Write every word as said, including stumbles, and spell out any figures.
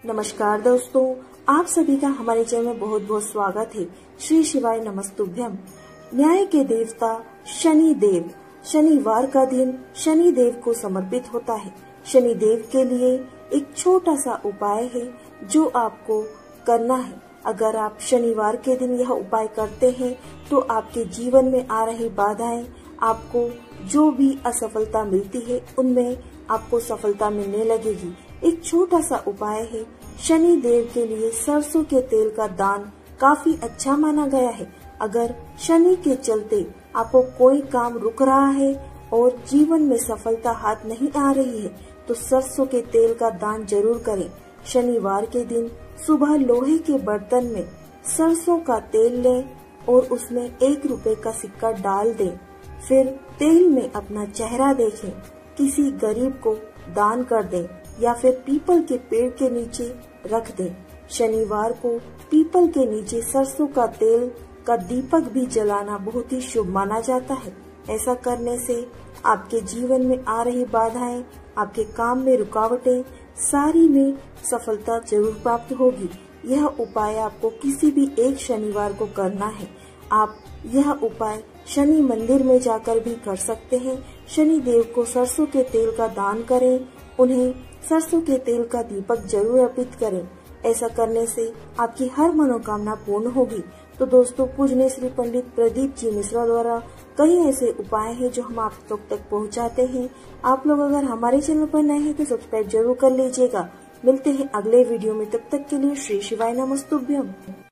नमस्कार दोस्तों, आप सभी का हमारे चैनल में बहुत बहुत स्वागत है। श्री शिवाय नमस्तुभ्यम। न्याय के देवता शनि देव, शनिवार का दिन शनि देव को समर्पित होता है। शनि देव के लिए एक छोटा सा उपाय है जो आपको करना है। अगर आप शनिवार के दिन यह उपाय करते हैं तो आपके जीवन में आ रही बाधाएं, आपको जो भी असफलता मिलती है उनमें आपको सफलता मिलने लगेगी। एक छोटा सा उपाय है। शनि देव के लिए सरसों के तेल का दान काफी अच्छा माना गया है। अगर शनि के चलते आपको कोई काम रुक रहा है और जीवन में सफलता हाथ नहीं आ रही है तो सरसों के तेल का दान जरूर करें। शनिवार के दिन सुबह लोहे के बर्तन में सरसों का तेल लें और उसमें एक रुपए का सिक्का डाल दें। फिर तेल में अपना चेहरा देखें, किसी गरीब को दान कर दें या फिर पीपल के पेड़ के नीचे रख दें। शनिवार को पीपल के नीचे सरसों का तेल का दीपक भी जलाना बहुत ही शुभ माना जाता है। ऐसा करने से आपके जीवन में आ रही बाधाएं, आपके काम में रुकावटें, सारी में सफलता जरूर प्राप्त होगी। यह उपाय आपको किसी भी एक शनिवार को करना है। आप यह उपाय शनि मंदिर में जाकर भी कर सकते हैं। शनि देव को सरसों के तेल का दान करें, उन्हें सरसों के तेल का दीपक जरूर अर्पित करें। ऐसा करने से आपकी हर मनोकामना पूर्ण होगी। तो दोस्तों, पूजनीय श्री पंडित प्रदीप जी मिश्रा द्वारा कई ऐसे उपाय हैं जो हम आप लोग तक पहुंचाते हैं। आप लोग अगर हमारे चैनल पर नए हैं तो सब्सक्राइब जरूर कर लीजिएगा। मिलते हैं अगले वीडियो में, तब तक के लिए श्री शिवाय नमस्तुभ्यम।